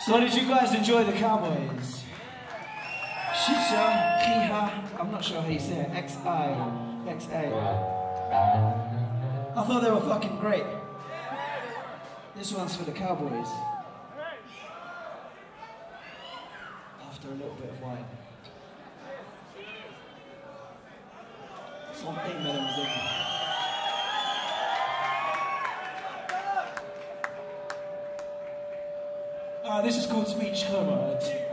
So did you guys enjoy the Cowboys? Shisha, Kiha, I'm not sure how you say it, X-I-X-A. I thought they were fucking great. This one's for the Cowboys. After a little bit of wine. Something that I'm thinking. This is called Speech Coma.